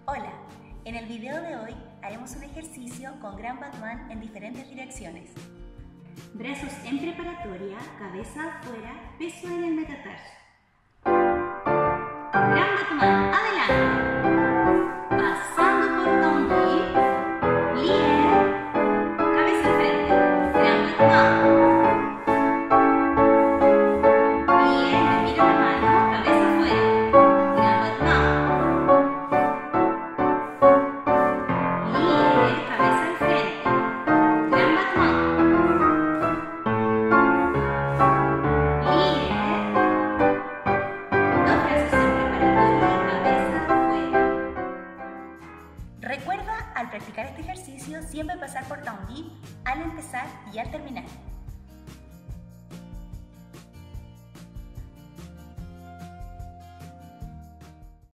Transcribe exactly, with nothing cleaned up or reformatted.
Hola, en el video de hoy haremos un ejercicio con Gran Batman en diferentes direcciones. Brazos en preparatoria, cabeza afuera, peso en el metatarso. Gran Batman, adelante. Pasando por down dip, líder, cabeza al frente. Gran Batman. Líder, me miro la mano, cabeza afuera. Gran Batman. Líder, cabeza al frente. Gran Batman. Recuerda, al practicar este ejercicio, siempre pasar por down dip al empezar y al terminar.